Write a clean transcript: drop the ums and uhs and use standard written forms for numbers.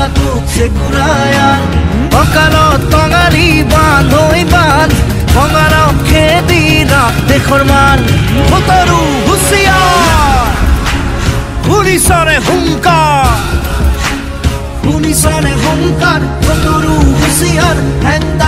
তুকছে কুরায়ান অকালত টঙালি বান্ধ হৈ বান্ধ ভঙাৰা খেদি ৰাখ দেশৰ মান ভোটৰো হুঁচিয়াৰ শুনিছনে হুংকাৰ ভোটৰো হুঁচিয়াৰ